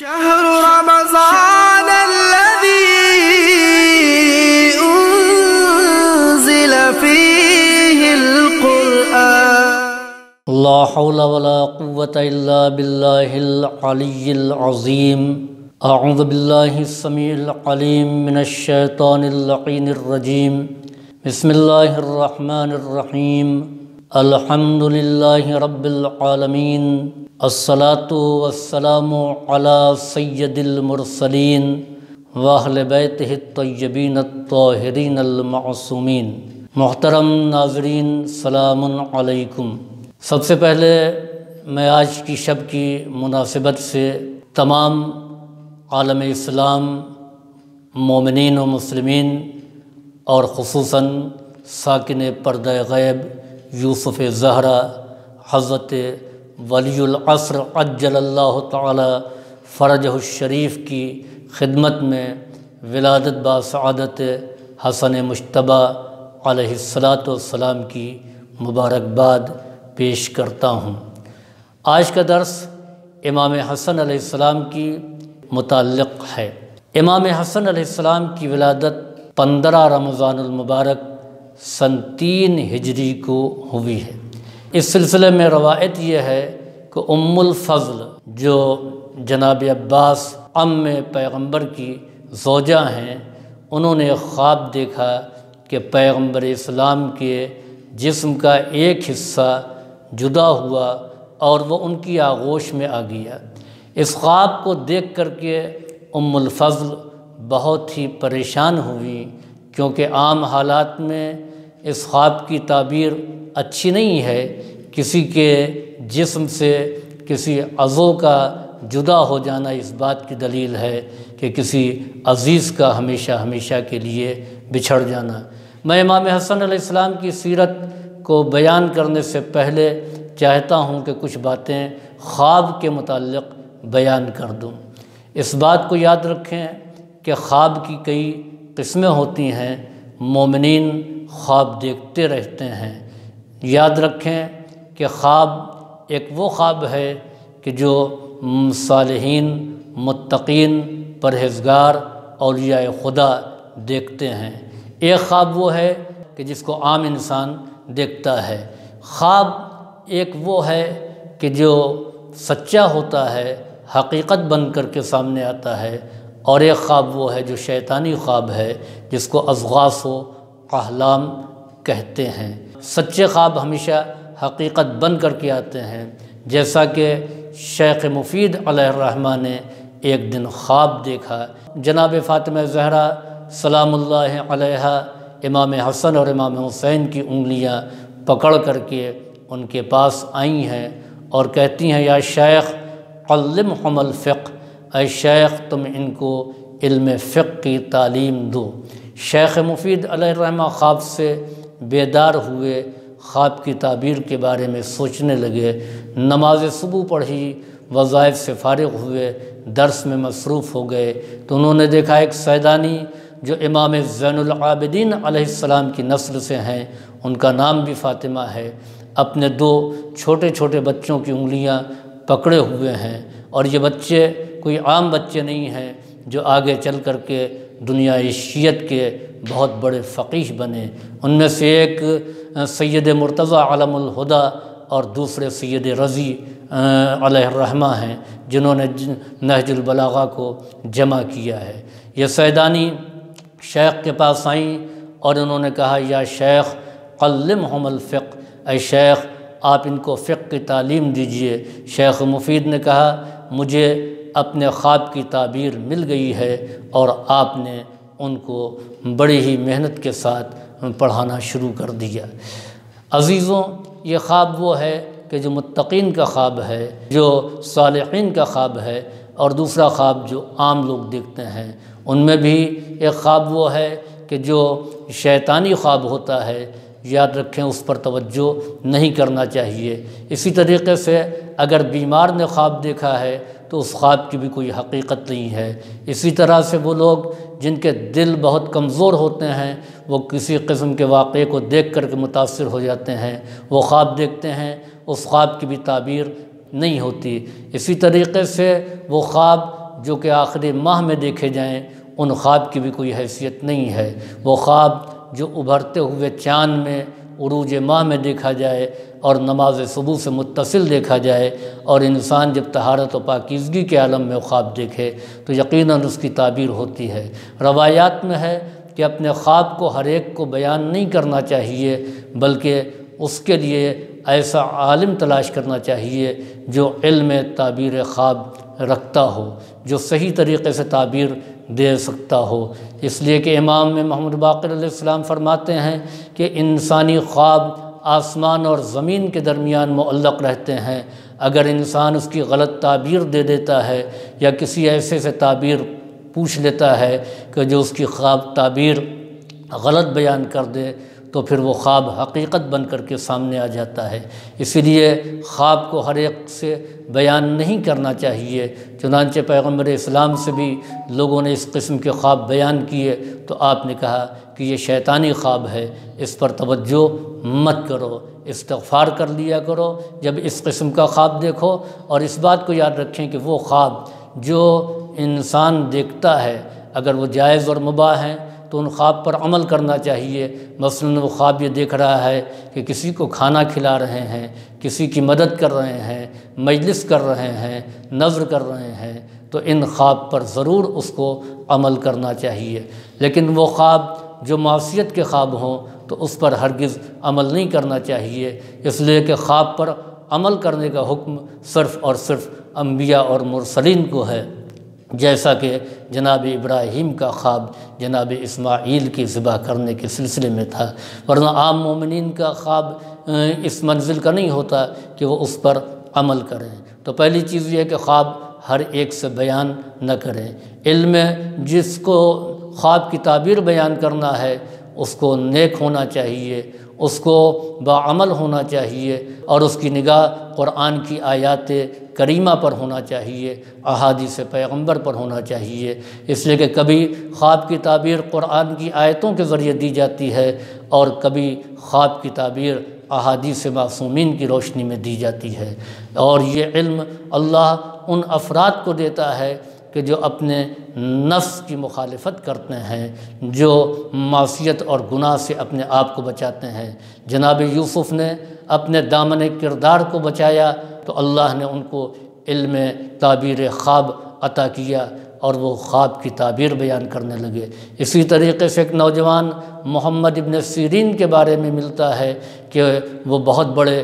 شهر رمضان الذي أنزل فيه القرآن لا حول ولا قوة إلا بالله العلي العظيم أعوذ بالله السميع العليم من الشيطان اللعين الرجيم بسم الله الرحمن الرحيم الحمد لله رب العالمين الصلاة والسلام على سيد المرسلين وأهل بيته الطيبين الطاهرين المعصومين۔ محترم ناظرین، سلام علیکم۔ سب سے پہلے میں آج کی شب کی مناسبت سے تمام عالم اسلام، مومنین و مسلمین اور خصوصاً ساکن پردہ غیب یوسف زہرا حضرت ولی العصر عجل اللہ تعالی فرجہ الشریف کی خدمت میں ولادت با سعادت حسن مجتبی علیہ السلام کی مبارکباد پیش کرتا ہوں۔ آج کا درس امام حسن علیہ السلام کی متعلق ہے۔ امام حسن علیہ السلام کی ولادت 15 رمضان المبارک سن 3 ہجری کو ہوئی ہے۔ اس سلسلے میں روایت یہ ہے کہ ام الفضل جو جناب عباس عم پیغمبر کی زوجہ ہیں، انہوں نے خواب دیکھا کہ پیغمبر اسلام کے جسم کا ایک حصہ جدا ہوا اور وہ ان کی آغوش میں آ گیا۔ اس خواب کو دیکھ کر کے ام الفضل بہت ہی پریشان ہوئی، کیونکہ عام حالات میں اس خواب کی تعبیر اچھی نہیں ہے۔ کسی کے جسم سے کسی عضو کا جدا ہو جانا اس بات کی دلیل ہے کہ کسی عزیز کا ہمیشہ ہمیشہ کے لیے بچھڑ جانا۔ میں امام حسن علیہ السلام کی سیرت کو بیان کرنے سے پہلے چاہتا ہوں کہ کچھ باتیں خواب کے متعلق بیان کر دوں۔ اس بات کو یاد رکھیں کہ خواب کی کئی قسمیں ہوتی ہیں۔ مومنین خواب دیکھتے رہتے ہیں۔ یاد رکھیں کہ خواب ایک وہ خواب ہے کہ جو صالحین، متقین، پرہیزگار، اولیاء خدا دیکھتے ہیں۔ ایک خواب وہ ہے کہ جس کو عام انسان دیکھتا ہے۔ خواب ایک وہ ہے کہ جو سچا ہوتا ہے، حقیقت بن کر کے سامنے آتا ہے، اور ایک خواب وہ ہے جو شیطانی خواب ہے، جس کو اضغاث و احلام کہتے ہیں۔ سچے خواب ہمیشہ حقیقت بن کر کے آتے ہیں، جیسا کہ شیخ مفید علیہ الرحمہ نے ایک دن خواب دیکھا۔ جناب فاطمہ زہرا سلام اللہ علیہا امام حسن اور امام حسین کی انگلیاں پکڑ کر کے ان کے پاس آئی ہیں اور کہتی ہیں، یا شیخ علمہم الفقہ، اے شیخ تم ان کو علم فقہ کی تعلیم دو۔ شیخ مفید علیہ الرحمہ خواب سے بیدار ہوئے، خواب کی تعبیر کے بارے میں سوچنے لگے، نماز صبح پڑھی، وظائف سے فارغ ہوئے، درس میں مصروف ہو گئے تو انہوں نے دیکھا ایک سیدانی جو امام زین العابدین علیہ السلام کی نسل سے ہیں، ان کا نام بھی فاطمہ ہے، اپنے 2 چھوٹے چھوٹے بچوں کی انگلیاں پکڑے ہوئے ہیں، اور یہ بچے کوئی عام بچے نہیں ہیں جو آگے چل کر کے دنیا عیشیت کے بہت بڑے فقیہ بنے۔ ان میں سے ایک سید مرتضی علم الہدیٰ اور دوسرے سید رضی علیہ الرحمہ ہیں، جنہوں نے نہج البلاغہ کو جمع کیا ہے۔ یہ سیدانی شیخ کے پاس آئیں اور انہوں نے کہا، یا شیخ علمہم الفقہ، اے شیخ آپ ان کو فقہ کی تعلیم دیجئے۔ شیخ مفید نے کہا، مجھے اپنے خواب کی تعبیر مل گئی ہے اور آپ نے ان کو بڑی ہی محنت کے ساتھ پڑھانا شروع کر دیا۔ عزیزوں، یہ خواب وہ ہے کہ جو متقین کا خواب ہے، جو صالحین کا خواب ہے، اور دوسرا خواب جو عام لوگ دیکھتے ہیں۔ ان میں بھی ایک خواب وہ ہے کہ جو شیطانی خواب ہوتا ہے، یاد رکھیں اس پر توجہ نہیں کرنا چاہیے۔ اسی طریقے سے اگر بیمار نے خواب دیکھا ہے تو اس خواب کی بھی کوئی حقیقت نہیں ہے۔ اسی طرح سے وہ لوگ جن کے دل بہت کمزور ہوتے ہیں، وہ کسی قسم کے واقعے کو دیکھ کر کے متاثر ہو جاتے ہیں، وہ خواب دیکھتے ہیں، اس خواب کی بھی تعبیر نہیں ہوتی۔ اسی طریقے سے وہ خواب جو کہ آخری ماہ میں دیکھے جائیں ان خواب کی بھی کوئی حیثیت نہیں ہے۔ وہ خواب جو ابھرتے ہوئے چاند میں عروج ماہ میں دیکھا جائے اور نماز صبح سے متصل دیکھا جائے اور انسان جب طہارت و پاکیزگی کے عالم میں خواب دیکھے تو یقیناً اس کی تعبیر ہوتی ہے۔ روایات میں ہے کہ اپنے خواب کو ہر ایک کو بیان نہیں کرنا چاہیے، بلکہ اس کے لیے ایسا عالم تلاش کرنا چاہیے جو علم تعبیر خواب رکھتا ہو، جو صحیح طریقے سے تعبیر دے سکتا ہو۔ اس لیے کہ امام محمد باقر علیہ السلام فرماتے ہیں کہ انسانی خواب آسمان اور زمین کے درمیان معلق رہتے ہیں۔ اگر انسان اس کی غلط تعبیر دے دیتا ہے یا کسی ایسے سے تعبیر پوچھ لیتا ہے کہ جو اس کی خواب تعبیر غلط بیان کر دے تو پھر وہ خواب حقیقت بن کر کے سامنے آ جاتا ہے۔ اسی لیے خواب کو ہر ایک سے بیان نہیں کرنا چاہیے۔ چنانچہ پیغمبر اسلام سے بھی لوگوں نے اس قسم کے خواب بیان کیے تو آپ نے کہا کہ یہ شیطانی خواب ہے، اس پر توجہ مت کرو، استغفار کر لیا کرو جب اس قسم کا خواب دیکھو۔ اور اس بات کو یاد رکھیں کہ وہ خواب جو انسان دیکھتا ہے اگر وہ جائز اور مباح ہیں تو ان خواب پر عمل کرنا چاہیے۔ مثلاً وہ خواب یہ دیکھ رہا ہے کہ کسی کو کھانا کھلا رہے ہیں، کسی کی مدد کر رہے ہیں، مجلس کر رہے ہیں، نذر کر رہے ہیں، تو ان خواب پر ضرور اس کو عمل کرنا چاہیے۔ لیکن وہ خواب جو معصیت کے خواب ہوں تو اس پر ہرگز عمل نہیں کرنا چاہیے، اس لیے کہ خواب پر عمل کرنے کا حکم صرف اور صرف انبیاء اور مرسلین کو ہے، جیسا کہ جناب ابراہیم کا خواب جناب اسماعیل کی ذبح کرنے کے سلسلے میں تھا، ورنہ عام مومنین کا خواب اس منزل کا نہیں ہوتا کہ وہ اس پر عمل کریں۔ تو پہلی چیز یہ ہے کہ خواب ہر ایک سے بیان نہ کریں۔ علم جس کو خواب کی تعبیر بیان کرنا ہے اس کو نیک ہونا چاہیے، اس کو باعمل ہونا چاہیے اور اس کی نگاہ قرآن کی آیات کریمہ پر ہونا چاہیے، احادیث پیغمبر پر ہونا چاہیے۔ اس لیے کہ کبھی خواب کی تعبیر قرآن کی آیتوں کے ذریعے دی جاتی ہے اور کبھی خواب کی تعبیر احادیث معصومین کی روشنی میں دی جاتی ہے، اور یہ علم اللہ ان افراد کو دیتا ہے کہ جو اپنے نفس کی مخالفت کرتے ہیں، جو معصیت اور گناہ سے اپنے آپ کو بچاتے ہیں۔ جناب یوسف نے اپنے دامن کردار کو بچایا تو اللہ نے ان کو علم تعبیر خواب عطا کیا اور وہ خواب کی تعبیر بیان کرنے لگے۔ اسی طریقے سے ایک نوجوان محمد ابن سیرین کے بارے میں ملتا ہے کہ وہ بہت بڑے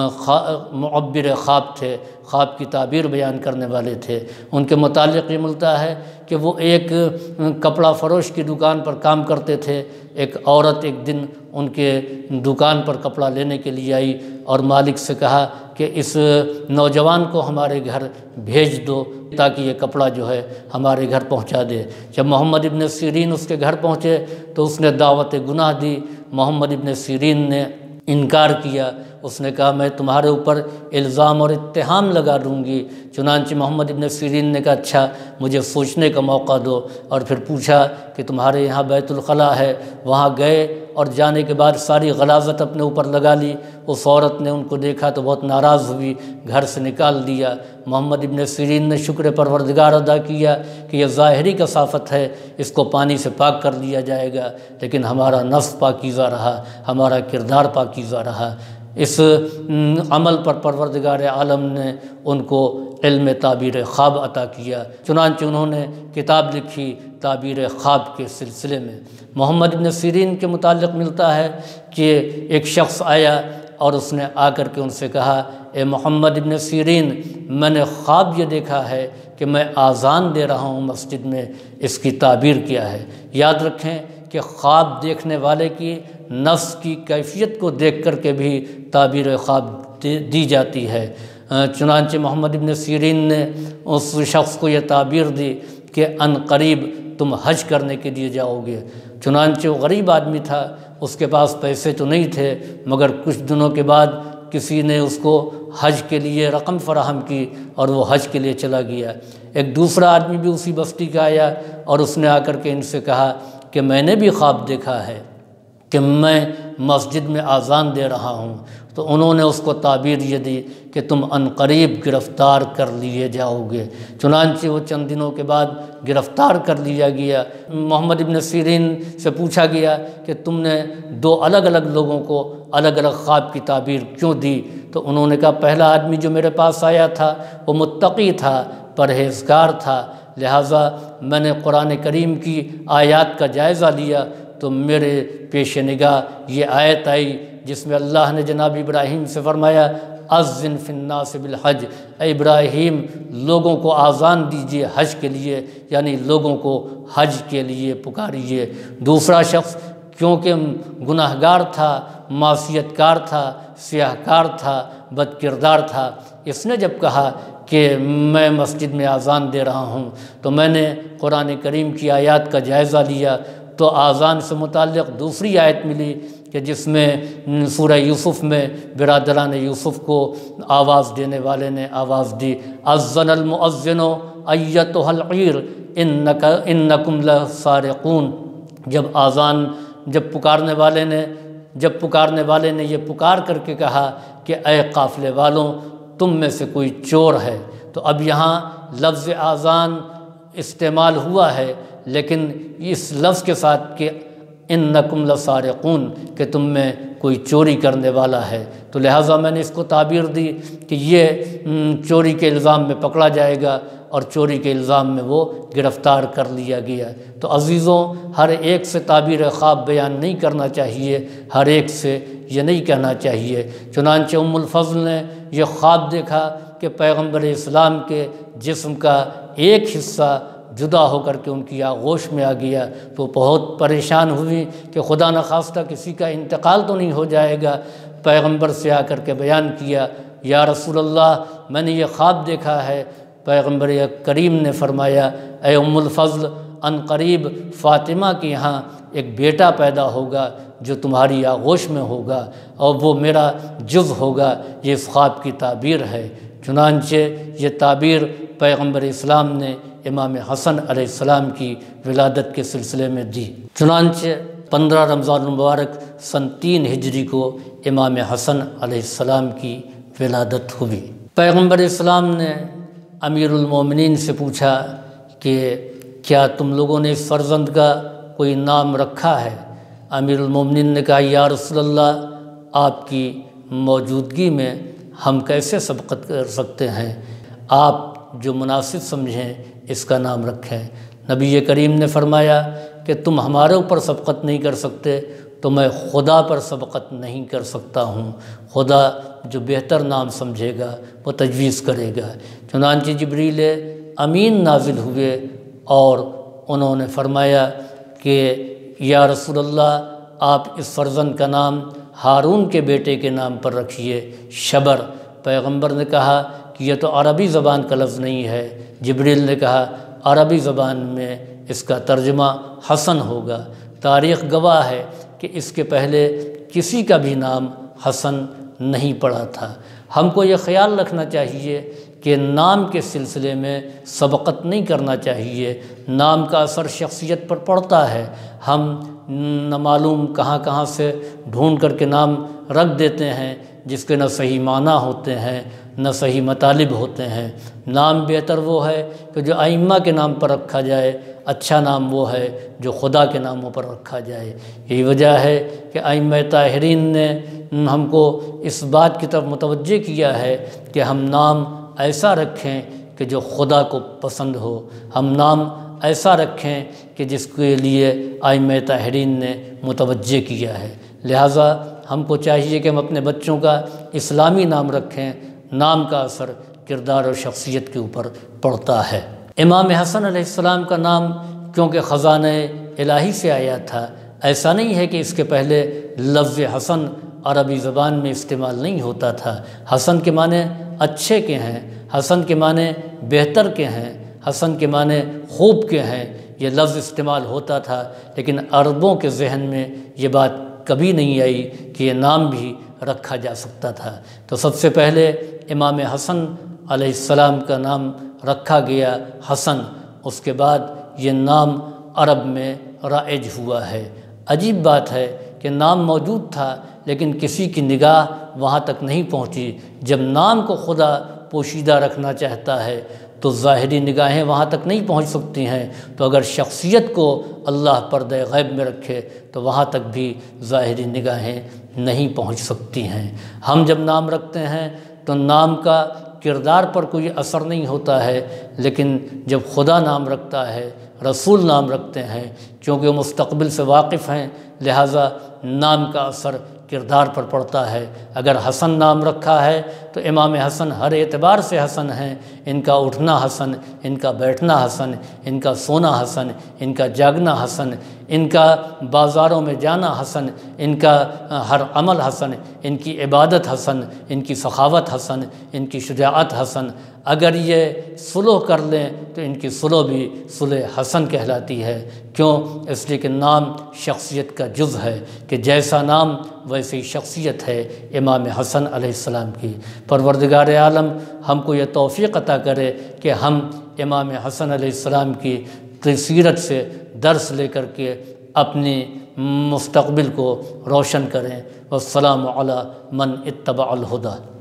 معبر خواب تھے، خواب کی تعبیر بیان کرنے والے تھے۔ ان کے متعلق یہ ملتا ہے کہ وہ ایک کپڑا فروش کی دکان پر کام کرتے تھے۔ ایک عورت ایک دن ان کے دکان پر کپڑا لینے کے لیے آئی اور مالک سے کہا کہ اس نوجوان کو ہمارے گھر بھیج دو تاکہ یہ کپڑا جو ہے ہمارے گھر پہنچا دے۔ جب محمد ابن سیرین اس کے گھر پہنچے تو اس نے دعوت گناہ دی۔ محمد ابن سیرین نے انکار کیا، اس نے کہا میں تمہارے اوپر الزام اور اتہام لگا دوں گی۔ چنانچہ محمد ابن سیرین نے کہا اچھا مجھے سوچنے کا موقع دو، اور پھر پوچھا کہ تمہارے یہاں بیت الخلاء ہے؟ وہاں گئے اور جانے کے بعد ساری غلاظت اپنے اوپر لگا لی۔ اس عورت نے ان کو دیکھا تو بہت ناراض ہوئی، گھر سے نکال دیا۔ محمد ابن سیرین نے شکر پروردگار ادا کیا کہ یہ ظاہری کثافت ہے، اس کو پانی سے پاک کر لیا جائے گا، لیکن ہمارا نفس پاکیزہ رہا، ہمارا کردار پاکیزہ رہا۔ اس عمل پر پروردگار عالم نے ان کو علم تعبیر خواب عطا کیا، چنانچہ انہوں نے کتاب لکھی تعبیر خواب کے سلسلے میں۔ محمد ابن سیرین کے متعلق ملتا ہے کہ ایک شخص آیا اور اس نے آ کر کے ان سے کہا اے محمد ابن سیرین، میں نے خواب یہ دیکھا ہے کہ میں آذان دے رہا ہوں مسجد میں، اس کی تعبیر کیا ہے؟ یاد رکھیں کہ خواب دیکھنے والے کی نفس کی کیفیت کو دیکھ کر کے بھی تعبیر خواب دی جاتی ہے۔ چنانچہ محمد ابن سیرین نے اس شخص کو یہ تعبیر دی کہ ان قریب تم حج کرنے کے لیے جاؤ گے۔ چنانچہ وہ غریب آدمی تھا، اس کے پاس پیسے تو نہیں تھے، مگر کچھ دنوں کے بعد کسی نے اس کو حج کے لیے رقم فراہم کی اور وہ حج کے لیے چلا گیا۔ ایک دوسرا آدمی بھی اسی بستی کا آیا اور اس نے آ کر کے ان سے کہا کہ میں نے بھی خواب دیکھا ہے کہ میں مسجد میں آذان دے رہا ہوں۔ تو تو انہوں نے اس کو تعبیر یہ دی کہ تم عنقریب گرفتار کر لیے جاؤ گے۔ چنانچہ وہ چند دنوں کے بعد گرفتار کر لیا گیا۔ محمد ابن سیرین سے پوچھا گیا کہ تم نے دو الگ الگ لوگوں کو الگ الگ خواب کی تعبیر کیوں دی؟ تو انہوں نے کہا پہلا آدمی جو میرے پاس آیا تھا وہ متقی تھا، پرہیزگار تھا، لہٰذا میں نے قرآن کریم کی آیات کا جائزہ لیا تو میرے پیش نگاہ یہ آیت آئی جس میں اللہ نے جناب ابراہیم سے فرمایا اذن فی الناس بالحج، اے ابراہیم لوگوں کو آذان دیجیے حج کے لیے، یعنی لوگوں کو حج کے لیے پکاریے۔ دوسرا شخص کیونکہ گناہ گار تھا، معصیت کار تھا، سیاہ کار تھا، بد کردار تھا، اس نے جب کہا کہ میں مسجد میں آذان دے رہا ہوں تو میں نے قرآن کریم کی آیات کا جائزہ لیا تو آذان سے متعلق دوسری آیت ملی کہ جس میں سورہ یوسف میں برادران یوسف کو آواز دینے والے نے آواز دی اذن المؤذن ایتھا العیر انکم لسارقون۔ جب پکارنے والے نے یہ پکار کر کے کہا کہ اے قافلے والوں تم میں سے کوئی چور ہے، تو اب یہاں لفظ آذان استعمال ہوا ہے لیکن اس لفظ کے ساتھ کہ انکم لسارقون کہ تم میں کوئی چوری کرنے والا ہے، تو لہٰذا میں نے اس کو تعبیر دی کہ یہ چوری کے الزام میں پکڑا جائے گا اور چوری کے الزام میں وہ گرفتار کر لیا گیا۔ تو عزیزوں ہر ایک سے تعبیر خواب بیان نہیں کرنا چاہیے، ہر ایک سے یہ نہیں کہنا چاہیے۔ چنانچہ ام الفضل نے یہ خواب دیکھا کہ پیغمبر اسلام کے جسم کا ایک حصہ جدا ہو کر کے ان کی آغوش میں آ گیا تو بہت پریشان ہوئی کہ خدا نخواستہ کسی کا انتقال تو نہیں ہو جائے گا۔ پیغمبر سے آ کر کے بیان کیا یا رسول اللہ میں نے یہ خواب دیکھا ہے۔ پیغمبر کریم نے فرمایا اے ام الفضل عنقریب فاطمہ کے یہاں ایک بیٹا پیدا ہوگا جو تمہاری آغوش میں ہوگا اور وہ میرا جز ہوگا، یہ اس خواب کی تعبیر ہے۔ چنانچہ یہ تعبیر پیغمبر اسلام نے امام حسن علیہ السلام کی ولادت کے سلسلے میں دی۔ چنانچہ 15 رمضان المبارک سن 3 ہجری کو امام حسن علیہ السلام کی ولادت ہوئی۔ پیغمبر اسلام نے امیر المومنین سے پوچھا کہ کیا تم لوگوں نے اس فرزند کا کوئی نام رکھا ہے؟ امیر المومنین نے کہا یا رسول اللہ آپ کی موجودگی میں ہم کیسے سبقت کر سکتے ہیں، آپ جو مناسب سمجھیں اس کا نام رکھیں۔ نبی کریم نے فرمایا کہ تم ہمارے اوپر سبقت نہیں کر سکتے تو میں خدا پر سبقت نہیں کر سکتا ہوں، خدا جو بہتر نام سمجھے گا وہ تجویز کرے گا۔ چنانچہ جبریل امین نازل ہوئے اور انہوں نے فرمایا کہ یا رسول اللہ آپ اس فرزند کا نام ہارون کے بیٹے کے نام پر رکھیے شبر۔ پیغمبر نے کہا کہ یہ تو عربی زبان کا لفظ نہیں ہے۔ جبریل نے کہا عربی زبان میں اس کا ترجمہ حسن ہوگا۔ تاریخ گواہ ہے کہ اس کے پہلے کسی کا بھی نام حسن نہیں پڑا تھا۔ ہم کو یہ خیال رکھنا چاہیے کہ نام کے سلسلے میں سبقت نہیں کرنا چاہیے، نام کا اثر شخصیت پر پڑتا ہے۔ ہم نہ معلوم کہاں سے ڈھونڈ کر کے نام رکھ دیتے ہیں جس کے نہ صحیح معنی ہوتے ہیں نہ صحیح مطالب ہوتے ہیں۔ نام بہتر وہ ہے کہ جو ائمہ کے نام پر رکھا جائے، اچھا نام وہ ہے جو خدا کے ناموں پر رکھا جائے۔ یہی وجہ ہے کہ ائمہ طاہرین نے ہم کو اس بات کی طرف متوجہ کیا ہے کہ ہم نام ایسا رکھیں کہ جو خدا کو پسند ہو، ہم نام ایسا رکھیں کہ جس کے لیے ائمہ طاہرین نے متوجہ کیا ہے۔ لہٰذا ہم کو چاہیے کہ ہم اپنے بچوں کا اسلامی نام رکھیں، نام کا اثر کردار اور شخصیت کے اوپر پڑتا ہے۔ امام حسن علیہ السلام کا نام کیونکہ خزانہ الہی سے آیا تھا، ایسا نہیں ہے کہ اس کے پہلے لفظ حسن عربی زبان میں استعمال نہیں ہوتا تھا۔ حسن کے معنی اچھے کے ہیں، حسن کے معنی بہتر کے ہیں، حسن کے معنی خوب کے ہیں، یہ لفظ استعمال ہوتا تھا، لیکن عربوں کے ذہن میں یہ بات کبھی نہیں آئی کہ یہ نام بھی رکھا جا سکتا تھا۔ تو سب سے پہلے امام حسن علیہ السلام کا نام رکھا گیا حسن، اس کے بعد یہ نام عرب میں رائج ہوا ہے۔ عجیب بات ہے کہ نام موجود تھا لیکن کسی کی نگاہ وہاں تک نہیں پہنچی۔ جب نام کو خدا پوشیدہ رکھنا چاہتا ہے تو ظاہری نگاہیں وہاں تک نہیں پہنچ سکتی ہیں، تو اگر شخصیت کو اللہ پردہ غیب میں رکھے تو وہاں تک بھی ظاہری نگاہیں نہیں پہنچ سکتی ہیں۔ ہم جب نام رکھتے ہیں تو نام کا کردار پر کوئی اثر نہیں ہوتا ہے، لیکن جب خدا نام رکھتا ہے، رسول نام رکھتے ہیں، چونکہ وہ مستقبل سے واقف ہیں، لہٰذا نام کا اثر کردار پر پڑتا ہے۔ اگر حسن نام رکھا ہے تو امام حسن ہر اعتبار سے حسن ہیں، ان کا اٹھنا حسن، ان کا بیٹھنا حسن، ان کا سونا حسن، ان کا جاگنا حسن، ان کا بازاروں میں جانا حسن، ان کا ہر عمل حسن، ان کی عبادت حسن، ان کی سخاوت حسن، ان کی شجاعت حسن۔ اگر یہ سلوح کر لیں تو ان کی سلوح بھی سلوح حسن کہلاتی ہے۔ کیوں؟ اس لیے کہ نام شخصیت کا جز ہے، کہ جیسا نام ویسی شخصیت ہے امام حسن علیہ السلام کی۔ پروردگار عالم ہم کو یہ توفیق عطا کرے کہ ہم امام حسن علیہ السلام کی سیرت سے درس لے کر کے اپنی مستقبل کو روشن کریں۔ والسلام علی من اتبع الہدی۔